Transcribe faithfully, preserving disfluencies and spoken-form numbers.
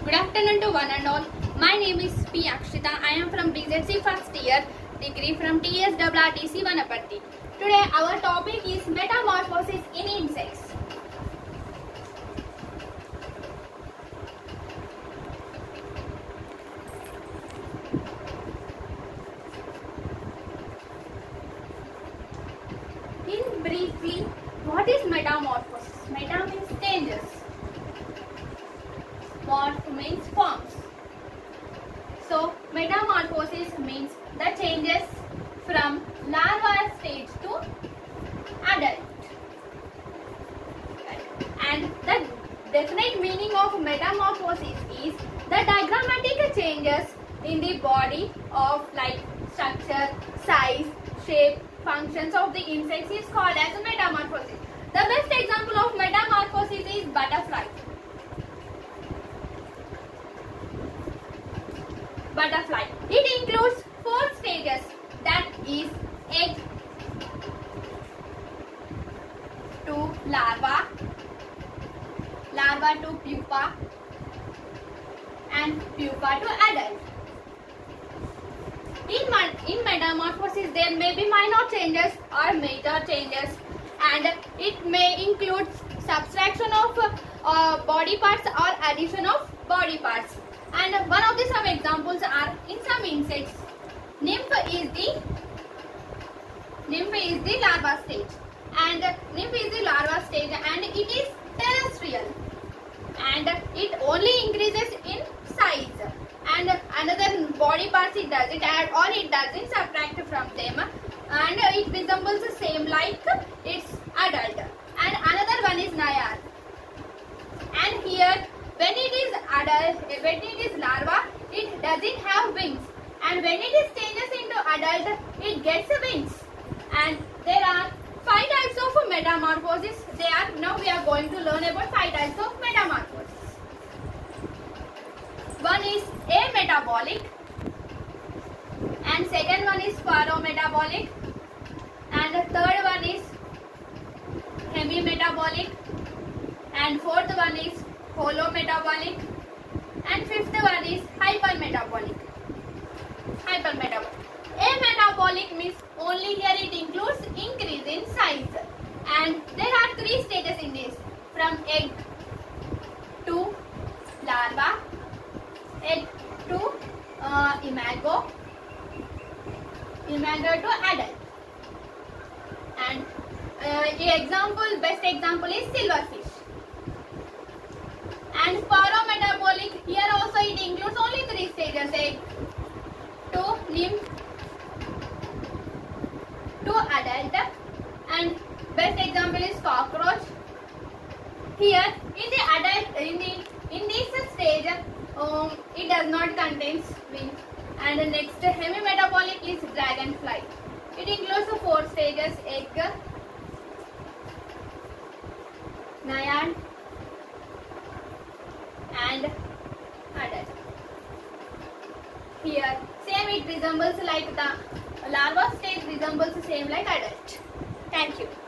Good afternoon to one and all. My name is P. Akshita. I am from B Z C first year degree from T S R R T C Vanapatti. Today our topic is metamorphosis in insects. In briefly, what is metamorphosis? Meta means changes. Morph means forms. So metamorphosis means the changes from larval stage to adult. And the definite meaning of metamorphosis is the diagrammatic changes in the body of like structure, size, shape, functions of the insects is called as metamorphosis. The best example of metamorphosis is butterfly. Butterfly. It includes four stages, that is egg to larva, larva to pupa, and pupa to adult. In, in metamorphosis there may be minor changes or major changes, and it may include subtraction of uh, body parts or addition of body parts. And one of the some examples are in some insects. Nymph is the nymph is the larva stage, and nymph is the larva stage, and it is terrestrial, and it only increases in size, and another body parts it doesn't add or it doesn't subtract from them, and it resembles the same like its adult. And another one is naiad, and here when it is adult, when it is larva, it doesn't have wings, and when it is changes into adult, it gets wings. And there are five types of metamorphosis. They are now we are going to learn about five types of metamorphosis. One is ametabolic, and second one is pharometabolic, and the third one is hemimetabolic, and fourth one is holometabolic, and fifth one is hypermetabolic. Hypermetabolic. Ametabolic means only here it includes increase in size, and there are three stages in this: from egg to larva, egg to uh, imago, imago to adult. And uh, the example, best example is silverfish. And pharometabolic, here also it includes only three stages: egg to nymph to adult. And best example is cockroach. Here in the adult, in the in this stage, um, it does not contain wings. And the next hemimetabolic is dragonfly. It includes the four stages: egg, naiad, and adult. Here same, it resembles like the larva stage resembles the same like adult. Thank you.